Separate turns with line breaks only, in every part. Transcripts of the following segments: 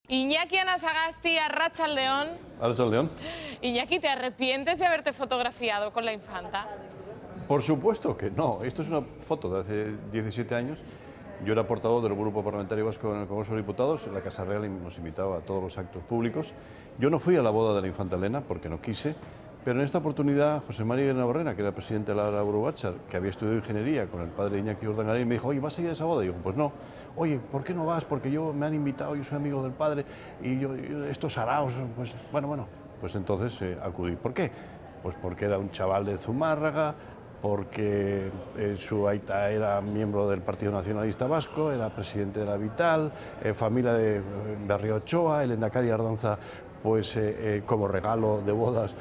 Iñaki Anasagasti, Arratsaldeon.
Arratsaldeon.
Iñaki, ¿te arrepientes de haberte fotografiado con la infanta?
Por supuesto que no. Esto es una foto de hace 17 años. Yo era portavoz del Grupo Parlamentario Vasco en el Congreso de Diputados. La Casa Real nos invitaba a todos los actos públicos. Yo no fui a la boda de la infanta Elena porque no quise, pero en esta oportunidad José María Navarrena, que era presidente de la Araburu-Batzar, que había estudiado ingeniería con el padre Iñaki Urdangarín, me dijo: oye, ¿vas a ir a esa boda? Y yo, pues no. Oye, ¿por qué no vas? Porque me han invitado, yo soy amigo del padre, y yo estos araos, pues bueno. Pues entonces acudí. ¿Por qué? Pues porque era un chaval de Zumárraga, porque su aita era miembro del Partido Nacionalista Vasco, era presidente de la Vital, familia de Berriochoa, el Endacari Ardanza, pues como regalo de bodas,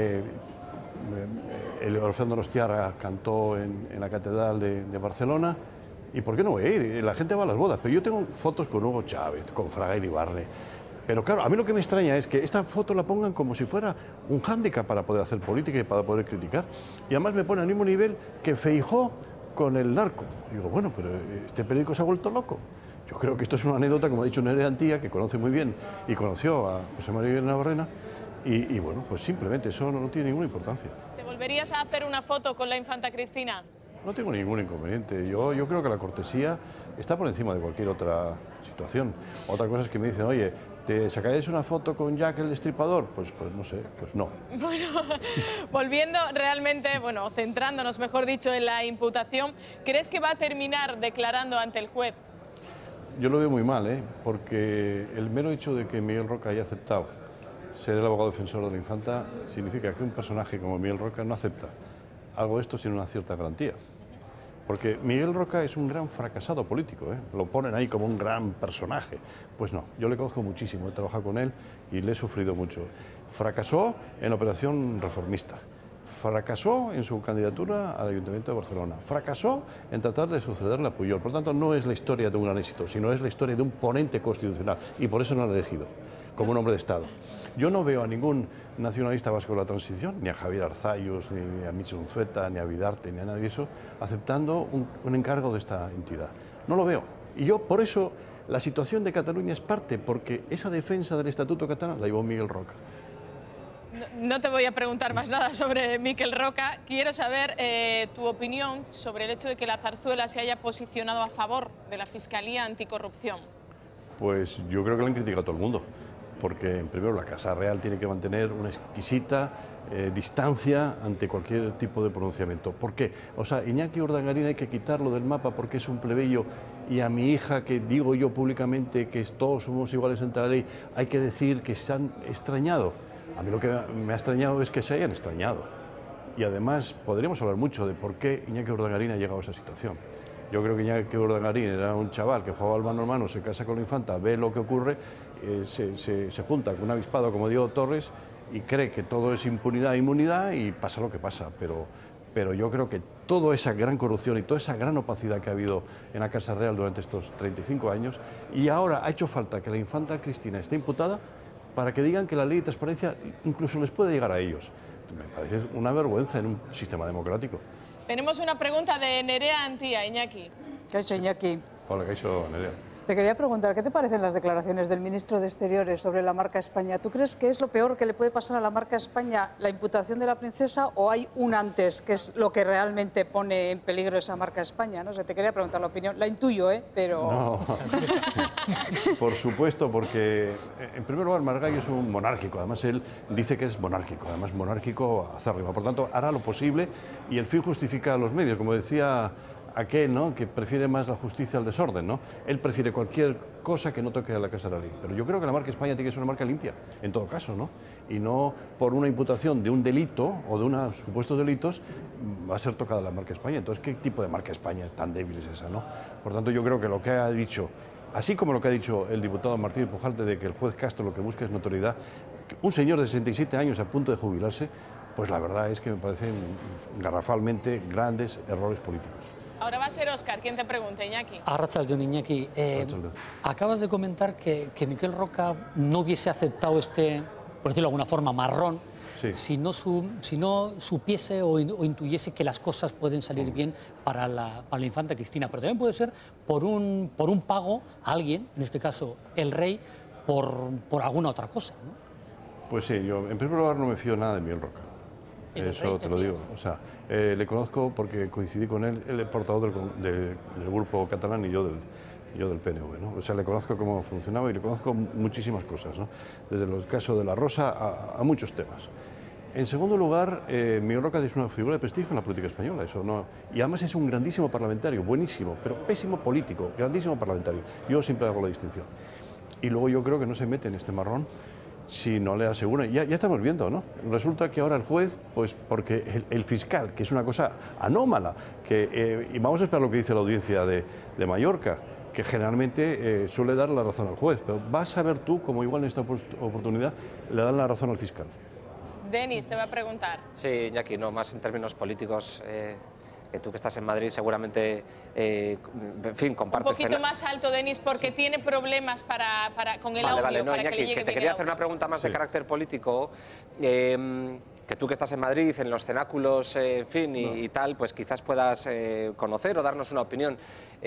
el Orfeo Donostiarra cantó en la Catedral de Barcelona. ¿Y por qué no voy a ir? La gente va a las bodas, pero yo tengo fotos con Hugo Chávez, con Fraga Iribarne. Pero claro, a mí lo que me extraña es que esta foto la pongan como si fuera un hándicap para poder hacer política y para poder criticar. Y además me pone al mismo nivel que Feijóo con el narco. Y digo, bueno, pero este periódico se ha vuelto loco. Yo creo que esto es una anécdota, como ha dicho Nerea Antía, que conoce muy bien y conoció a José María Navarrena. Y bueno, pues simplemente eso no tiene ninguna importancia.
¿Te volverías a hacer una foto con la infanta Cristina?
No tengo ningún inconveniente. Yo creo que la cortesía está por encima de cualquier otra situación. Otra cosa es que me dicen, oye, ¿te sacaréis una foto con Jack el Destripador? Pues no sé, pues no.
Bueno, volviendo realmente, bueno, centrándonos, mejor dicho, en la imputación, ¿crees que va a terminar declarando ante el juez?
Yo lo veo muy mal, porque el mero hecho de que Miguel Roca haya aceptado ser el abogado defensor de la infanta significa que un personaje como Miguel Roca no acepta algo de esto sin una cierta garantía. Porque Miguel Roca es un gran fracasado político, lo ponen ahí como un gran personaje. Pues no, yo le conozco muchísimo, he trabajado con él y le he sufrido mucho. Fracasó en la operación reformista, fracasó en su candidatura al Ayuntamiento de Barcelona, fracasó en tratar de sucederle a Pujol. Por tanto, no es la historia de un gran éxito, sino es la historia de un ponente constitucional, y por eso no lo han elegido como un hombre de Estado. Yo no veo a ningún nacionalista vasco de la transición, ni a Javier Arzayus, ni a Michel Unzueta, ni a Vidarte, ni a nadie de eso, aceptando un encargo de esta entidad. No lo veo. Y yo, por eso, la situación de Cataluña es parte, porque esa defensa del Estatuto catalán la llevó Miguel Roca.
No te voy a preguntar más nada sobre Miquel Roca. Quiero saber tu opinión sobre el hecho de que la Zarzuela se haya posicionado a favor de la Fiscalía Anticorrupción.
Pues yo creo que lo han criticado todo el mundo, porque primero la Casa Real tiene que mantener una exquisita distancia ante cualquier tipo de pronunciamiento. ¿Por qué? O sea, Iñaki Urdangarín hay que quitarlo del mapa porque es un plebeyo, y a mi hija, que digo yo públicamente que todos somos iguales ante la ley, hay que decir que se han extrañado. A mí lo que me ha extrañado es que se hayan extrañado. Y además podríamos hablar mucho de por qué Iñaki Urdangarín ha llegado a esa situación. Yo creo que Iñaki Urdangarín era un chaval que jugaba al mano a mano, se casa con la infanta, ve lo que ocurre, se junta con un avispado como Diego Torres y cree que todo es impunidad e inmunidad y pasa lo que pasa. Pero yo creo que toda esa gran corrupción y toda esa gran opacidad que ha habido en la Casa Real durante estos 35 años, y ahora ha hecho falta que la infanta Cristina esté imputada para que digan que la ley de transparencia incluso les puede llegar a ellos. Me parece una vergüenza en un sistema democrático.
Tenemos una pregunta de Nerea Antía, Iñaki.
¿Qué ha hecho Iñaki?
Hola, ¿qué ha hecho Nerea?
Te quería preguntar, ¿qué te parecen las declaraciones del ministro de Exteriores sobre la marca España? ¿Tú crees que es lo peor que le puede pasar a la marca España, la imputación de la princesa, o hay un antes, que es lo que realmente pone en peligro esa marca España? No sé, te quería preguntar la opinión. La intuyo, pero...
No, por supuesto, porque en primer lugar Margallo es un monárquico, además él dice que es monárquico, además monárquico acérrimo. Por tanto, hará lo posible y el fin justifica los medios, como decía aquel, ¿no?, que prefiere más la justicia al desorden, ¿no? Él prefiere cualquier cosa que no toque a la Casa de la Ley. Pero yo creo que la marca España tiene que ser una marca limpia, en todo caso, ¿no? Y no por una imputación de un delito o de unos supuestos delitos va a ser tocada la marca España. Entonces, ¿qué tipo de marca España tan débil es esa, no? Por tanto, yo creo que lo que ha dicho, así como lo que ha dicho el diputado Martínez Pujalte de que el juez Castro lo que busca es notoriedad, un señor de 67 años a punto de jubilarse, pues la verdad es que me parecen garrafalmente grandes errores políticos.
Ahora va a ser Óscar quien te pregunte, Iñaki.
Arratsaldeon, Iñaki. Acabas de comentar que Miquel Roca no hubiese aceptado este, por decirlo de alguna forma, marrón, sí, si no supiese o intuyese que las cosas pueden salir bien para la infanta Cristina. Pero también puede ser por un pago a alguien, en este caso el rey, por alguna otra cosa, ¿no?
Pues sí, yo en primer lugar no me fío nada de Miguel Roca. Eso te lo digo. O sea, le conozco porque coincidí con él, él es portavoz del grupo catalán y yo del PNV, ¿no? O sea, le conozco cómo funcionaba y le conozco muchísimas cosas, ¿no? Desde el caso de la Rosa a muchos temas. En segundo lugar, Miguel Roca es una figura de prestigio en la política española, eso no. Y además es un grandísimo parlamentario, buenísimo, pero pésimo político, grandísimo parlamentario. Yo siempre hago la distinción. Y luego yo creo que no se mete en este marrón si no le asegura. Ya estamos viendo, ¿no? Resulta que ahora el juez, pues porque el fiscal, que es una cosa anómala, y vamos a esperar lo que dice la audiencia de Mallorca, que generalmente suele dar la razón al juez, pero vas a ver tú cómo igual en esta oportunidad le dan la razón al fiscal.
Denis, te voy a preguntar.
Sí, Iñaki, no, más en términos políticos, que tú que estás en Madrid seguramente, en fin, compartes...
Un poquito más alto, Denis, porque tiene problemas con el audio,
Vale, no,
para
Iñaki,
que le llegue
que te
bien
quería
el
hacer
audio.
una pregunta más de carácter político, que tú que estás en Madrid, en los cenáculos, en fin, y tal, pues quizás puedas conocer o darnos una opinión.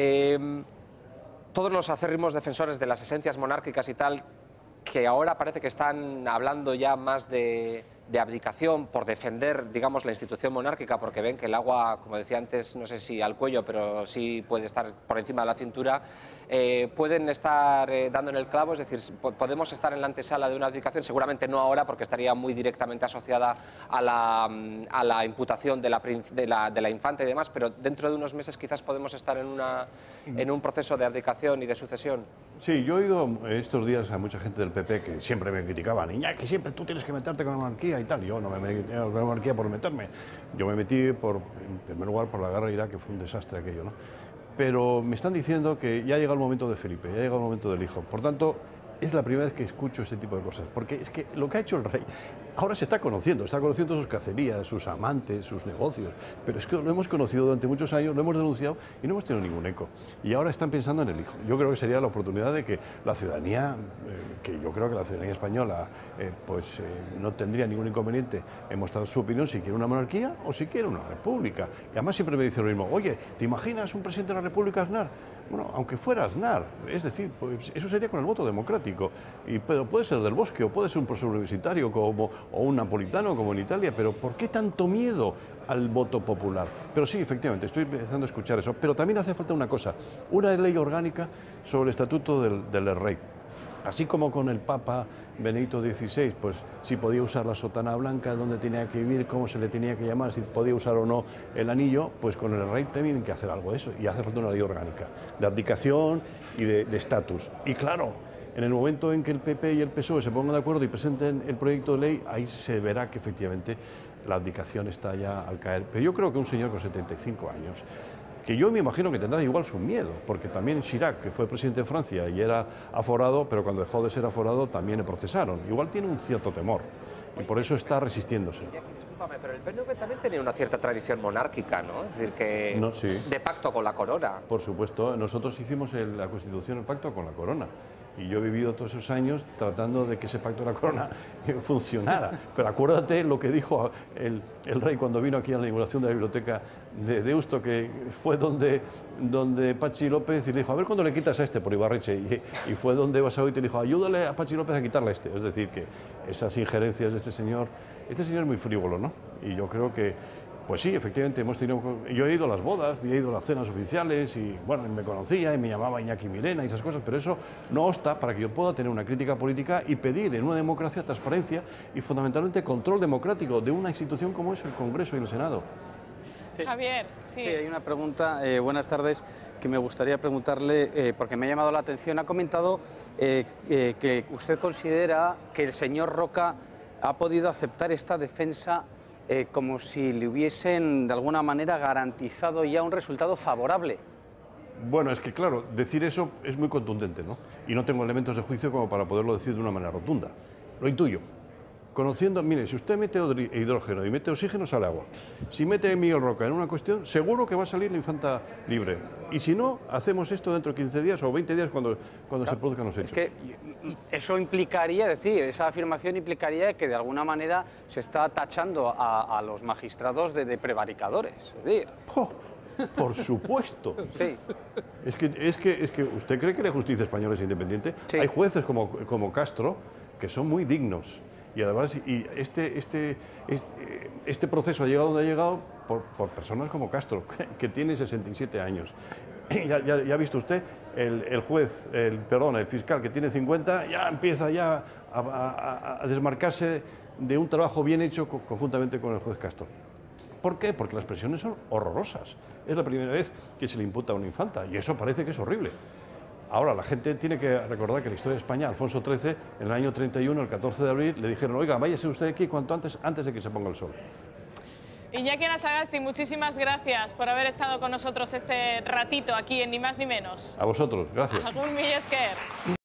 Todos los acérrimos defensores de las esencias monárquicas y tal, que ahora parece que están hablando ya más de abdicación por defender, digamos, la institución monárquica, porque ven que el agua, como decía antes, no sé si al cuello, pero sí puede estar por encima de la cintura, pueden estar dando en el clavo, es decir, podemos estar en la antesala de una abdicación, seguramente no ahora, porque estaría muy directamente asociada a la imputación de la infanta y demás, pero dentro de unos meses quizás podemos estar en un proceso de abdicación y de sucesión.
Sí, yo he oído estos días a mucha gente del PP que siempre me criticaban, Iñaki, siempre tú tienes que meterte con la monarquía y tal. Yo no me metí con la monarquía por meterme. Yo me metí, en primer lugar, por la guerra de Irak, que fue un desastre aquello, ¿no? Pero me están diciendo que ya ha llegado el momento de Felipe, ya ha llegado el momento del hijo. Por tanto, es la primera vez que escucho este tipo de cosas, porque es que lo que ha hecho el rey ahora se está conociendo sus cacerías, sus amantes, sus negocios, pero es que lo hemos conocido durante muchos años, lo hemos denunciado y no hemos tenido ningún eco. Y ahora están pensando en el hijo. Yo creo que sería la oportunidad de que la ciudadanía, que yo creo que la ciudadanía española no tendría ningún inconveniente en mostrar su opinión si quiere una monarquía o si quiere una república. Y además siempre me dicen lo mismo, oye, ¿te imaginas un presidente de la República, Aznar? Bueno, aunque fuera Aznar, es decir, pues eso sería con el voto democrático, pero puede ser del Bosque o puede ser un profesor universitario o un napolitano como en Italia, pero ¿por qué tanto miedo al voto popular? Pero sí, efectivamente, estoy empezando a escuchar eso, pero también hace falta una cosa, una ley orgánica sobre el estatuto del rey. Así como con el Papa Benedicto XVI, pues si podía usar la sotana blanca, dónde tenía que vivir, cómo se le tenía que llamar, si podía usar o no el anillo, pues con el rey tienen que hacer algo de eso y hace falta una ley orgánica de abdicación y de estatus. Y claro, en el momento en que el PP y el PSOE se pongan de acuerdo y presenten el proyecto de ley, ahí se verá que efectivamente la abdicación está ya al caer. Pero yo creo que un señor con 75 años, que yo me imagino que tendrá igual su miedo, porque también Chirac, que fue presidente de Francia y era aforado, pero cuando dejó de ser aforado también le procesaron. Igual tiene un cierto temor y por eso está resistiéndose.
Discúlpame, pero el PNV también tenía una cierta tradición monárquica, ¿no? Es decir, que
No, sí.
de pacto con la corona.
Por supuesto, nosotros hicimos la Constitución, el pacto con la corona. Y yo he vivido todos esos años tratando de que ese pacto de la corona funcionara. Pero acuérdate lo que dijo el rey cuando vino aquí a la inauguración de la biblioteca de Deusto, que fue donde Patxi López y le dijo, a ver cuándo le quitas a este por Ibarretxe. Y fue donde Basagoiti y le dijo, ayúdale a Patxi López a quitarle a este. Es decir, que esas injerencias de este señor es muy frívolo, ¿no? Y yo creo que pues sí, efectivamente, yo he ido a las bodas, he ido a las cenas oficiales y bueno, me conocía y me llamaba Iñaki Mirena y esas cosas, pero eso no obsta para que yo pueda tener una crítica política y pedir en una democracia transparencia y fundamentalmente control democrático de una institución como es el Congreso y el Senado.
Sí. Javier, sí.
Sí, hay una pregunta, buenas tardes, que me gustaría preguntarle, porque me ha llamado la atención. Ha comentado que usted considera que el señor Roca ha podido aceptar esta defensa como si le hubiesen de alguna manera garantizado ya un resultado favorable.
Bueno, es que claro, decir eso es muy contundente, ¿no? Y no tengo elementos de juicio como para poderlo decir de una manera rotunda. Lo intuyo. Conociendo, mire, si usted mete hidrógeno y mete oxígeno, sale agua. Si mete Miguel Roca en una cuestión, seguro que va a salir la infanta libre. Y si no, hacemos esto dentro de 15 días o 20 días cuando se produzcan los hechos.
Es que eso implicaría, es decir, esa afirmación implicaría que de alguna manera se está tachando a los magistrados de prevaricadores. Es decir,
Por supuesto.
Sí.
Es que ¿usted cree que la justicia española es independiente?
Sí.
Hay jueces como Castro que son muy dignos. Y además este proceso ha llegado donde ha llegado por personas como Castro, que tiene 67 años. Ya ha visto usted, el fiscal que tiene 50, ya empieza ya a desmarcarse de un trabajo bien hecho conjuntamente con el juez Castro. ¿Por qué? Porque las presiones son horrorosas. Es la primera vez que se le imputa a una infanta y eso parece que es horrible. Ahora, la gente tiene que recordar que en la historia de España, Alfonso XIII, en el año 31, el 14 de abril, le dijeron, oiga, váyase usted aquí cuanto antes de que se ponga el sol.
Iñaki Anasagasti, muchísimas gracias por haber estado con nosotros este ratito aquí en Ni Más Ni Menos.
A vosotros, gracias.
Agur mila esker.